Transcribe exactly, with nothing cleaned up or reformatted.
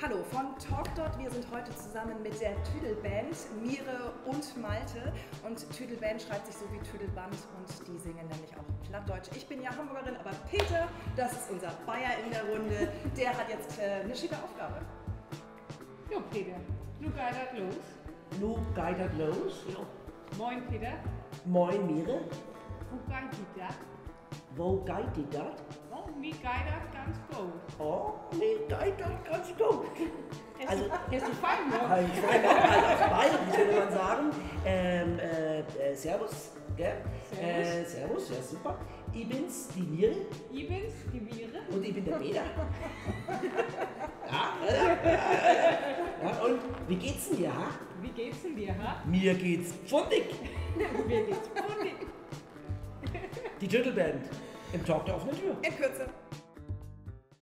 Hallo von TalkDot. Wir sind heute zusammen mit der Tüdelband Mire und Malte. Und Tüdelband schreibt sich so wie Tüdelband und die singen nämlich auch Plattdeutsch. Ich bin ja Hamburgerin, aber Peter, das ist unser Bayer in der Runde, der hat jetzt äh, eine schicke Aufgabe. Jo Peter, nu geht das los. Nu geht das los. Ja. Moin Peter, Moin Mire. wo geht die das? Wo geht die das? Oh, mir geht das ganz gut. Oh, mir geht das ganz gut. Also, Hast du fein noch? halt, also auf Bayerisch würde man sagen, ähm, äh, äh, Servus, gell? Servus. Äh, servus, ja super. Ich bin's, die Mire, Ich bin's, die Mire. und ich bin der Peter. Ja, äh, ja, und wie geht's denn dir, ha? Wie geht's denn dir, ha? Mir geht's pfundig. Mir geht's gut. Die Tüdelband im Talk der offenen Tür. In Kürze.